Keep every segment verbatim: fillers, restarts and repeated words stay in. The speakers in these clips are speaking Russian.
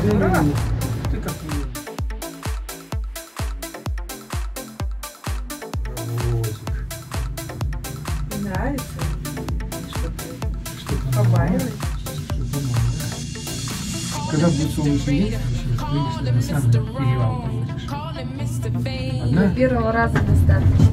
Ура! Ты как не Нравится? Что-то что-то побаивает? Когда будет солнечный день, выйдешь на самый перевал поедешь. Одна? Первого раза достаточно.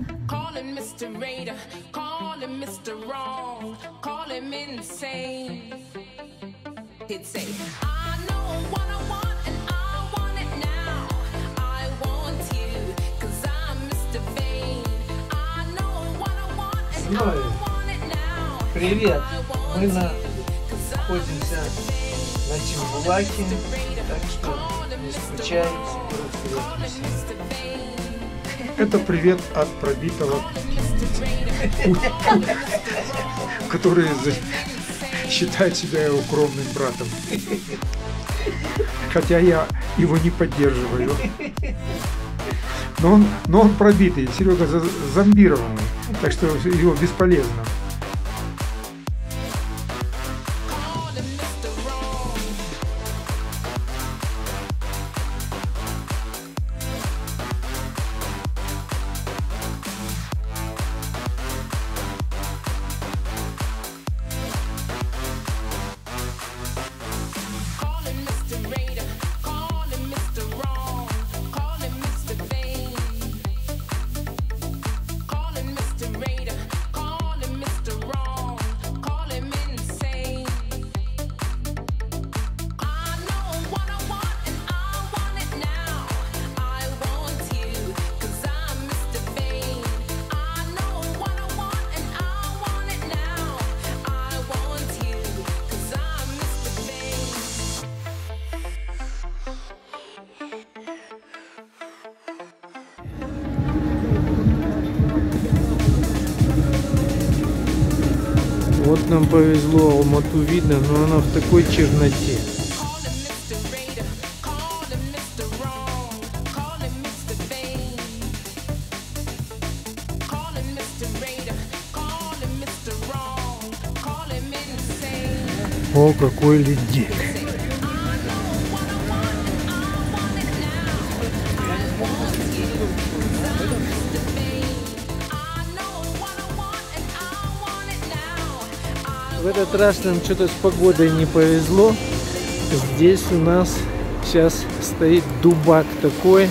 Ной, привет! Мы на... находимся на Чембулаке, так что не скучайте, встретимся. Это привет от пробитого, который считает себя укромным братом. Хотя я его не поддерживаю. Но он, но он пробитый, Серега зомбированный, так что его бесполезно. Вот нам повезло, Алмату видно, но она в такой черноте. О, какой ледник! В этот раз нам что-то с погодой не повезло. Здесь у нас сейчас стоит дубак такой.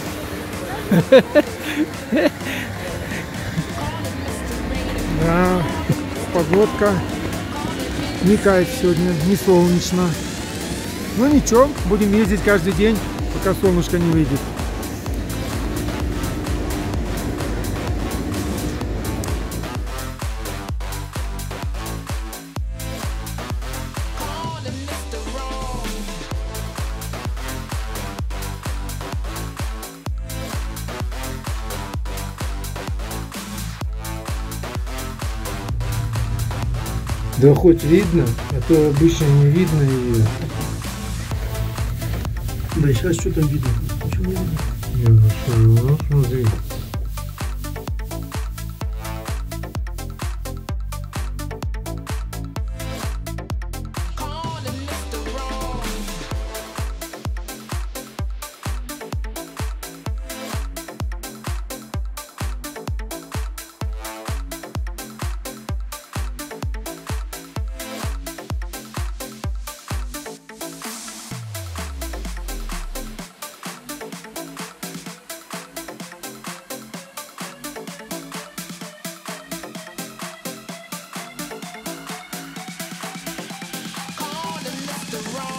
Да, погодка не кайф сегодня, не солнечно. Ну ничего, будем ездить каждый день, пока солнышко не выйдет. Да хоть видно, а то обычно не видно ее. Да, сейчас что там видно? Ничего не видно. Не, ну, ну, смотри. the wrong.